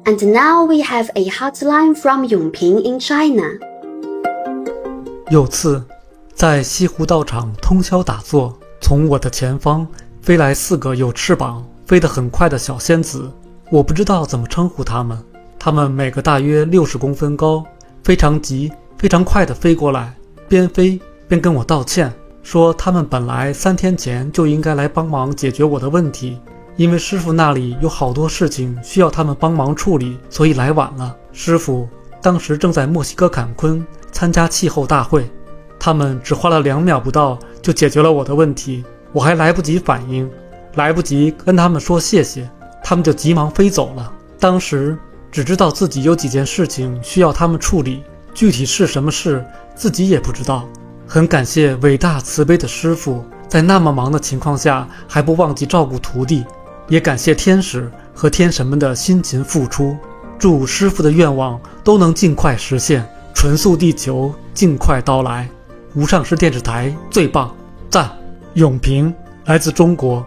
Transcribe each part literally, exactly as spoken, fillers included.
And now we have a hotline from Yongping in China. 有次，在西湖道场通宵打坐，从我的前方飞来四个有翅膀、飞得很快的小仙子，我不知道怎么称呼它们。它们每个大约六十公分高，非常急、非常快地飞过来，边飞边跟我道歉，说他们本来三天前就应该来帮忙解决我的问题，因为师傅那里有好多事情需要他们帮忙处理，所以来晚了。师傅当时正在墨西哥坎昆参加气候大会，他们只花了两秒不到就解决了我的问题，我还来不及反应，来不及跟他们说谢谢，他们就急忙飞走了。当时只知道自己有几件事情需要他们处理，具体是什么事自己也不知道。很感谢伟大慈悲的师父，在那么忙的情况下还不忘记照顾徒弟，也感谢天使和天神们的辛勤付出。祝师父的愿望都能尽快实现，纯素地球尽快到来。无上师电视台最棒，赞！永平，来自中国。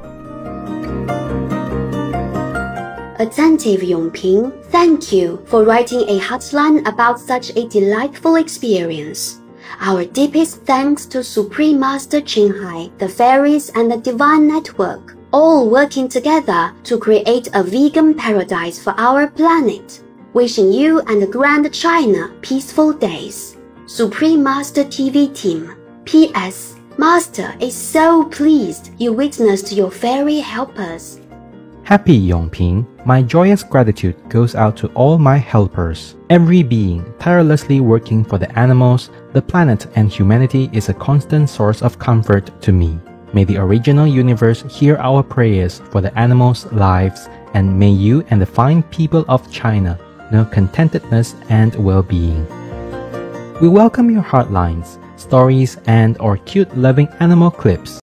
Attentive Yongping, thank you for writing a hotline about such a delightful experience. Our deepest thanks to Supreme Master Qinghai, the fairies and the Divine Network, all working together to create a vegan paradise for our planet. Wishing you and Grand China peaceful days. Supreme Master T V Team. P S. Master is so pleased you witnessed your fairy helpers. Happy Yongping, my joyous gratitude goes out to all my helpers. Every being tirelessly working for the animals, the planet and humanity is a constant source of comfort to me. May the original universe hear our prayers for the animals' lives, and may you and the fine people of China know contentedness and well-being. We welcome your hotlines, stories and or cute loving animal clips.